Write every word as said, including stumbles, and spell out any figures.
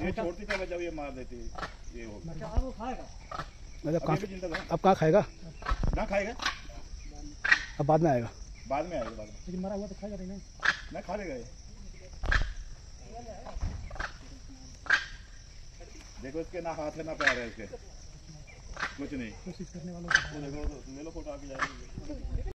ये छोड़ती क्या जब ये मार देती ये हो वो खाएगा मतलब कहाँ अब कहाँ खाएगा ना खाएगा अब बाद में आएगा बाद में आएगा बाद में लेकिन मरा हुआ तो खाएगा नहीं ना खा लेगा ये देखो इसके ना हाथ है ना पैर है इसके कुछ नहीं कोशिश करने वालों को देखो ले लो फोटो आके जाएगी